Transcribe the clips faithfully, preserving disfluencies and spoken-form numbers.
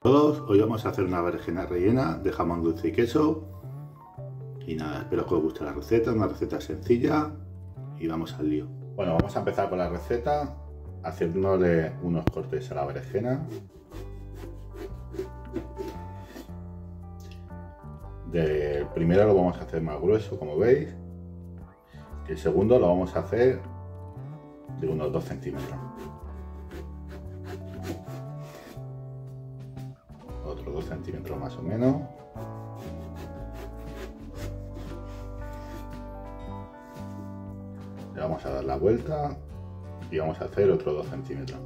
Todos, hoy vamos a hacer una berenjena rellena de jamón dulce y queso. Y nada, espero que os guste la receta, una receta sencilla y vamos al lío. Bueno, vamos a empezar con la receta haciéndole unos cortes a la berenjena. De primero lo vamos a hacer más grueso, como veis, y el segundo lo vamos a hacer de unos dos centímetros. Otros dos centímetros más o menos. Le vamos a dar la vuelta y vamos a hacer otros dos centímetros.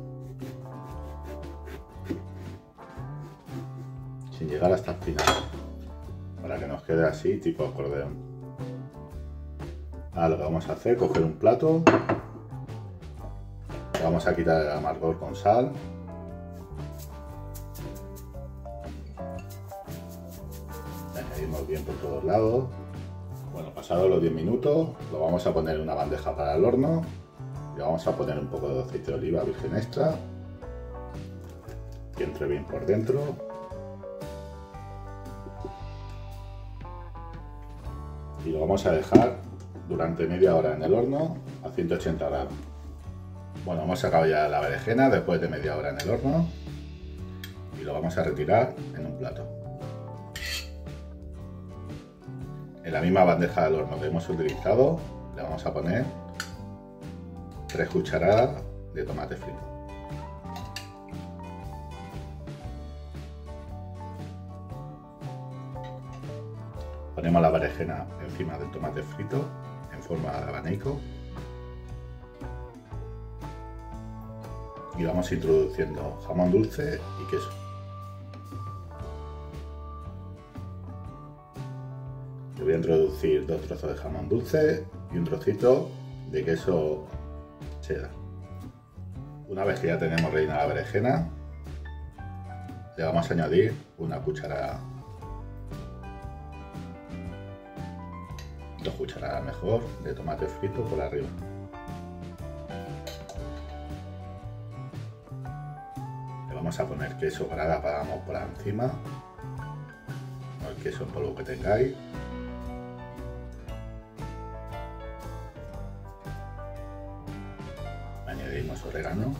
Sin llegar hasta el final, para que nos quede así tipo acordeón. Ahora lo que vamos a hacer es coger un plato, le vamos a quitar el amargor con sal. Le añadimos bien por todos lados. Bueno, pasados los diez minutos lo vamos a poner en una bandeja para el horno. Le vamos a poner un poco de aceite de oliva virgen extra, que entre bien por dentro. Y lo vamos a dejar durante media hora en el horno a ciento ochenta grados. Bueno, hemos sacado ya la berenjena después de media hora en el horno y lo vamos a retirar en un plato. En la misma bandeja del horno que hemos utilizado le vamos a poner tres cucharadas de tomate frito. Ponemos la berenjena encima del tomate frito en forma de abanico y vamos introduciendo jamón dulce y queso. Yo voy a introducir dos trozos de jamón dulce y un trocito de queso cheddar. Una vez que ya tenemos rellena la berenjena, le vamos a añadir una cucharada, dos cucharadas mejor, de tomate frito por arriba. Le vamos a poner queso grana pagamos por encima, o el queso en polvo que tengáis. Añadimos orégano.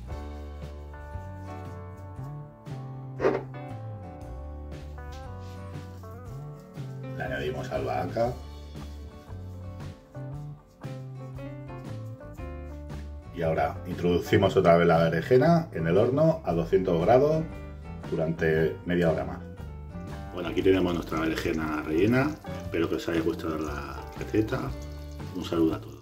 Le añadimos albahaca. Y ahora introducimos otra vez la berenjena en el horno a doscientos grados durante media hora más. Bueno, aquí tenemos nuestra berenjena rellena. Espero que os haya gustado la receta. Un saludo a todos.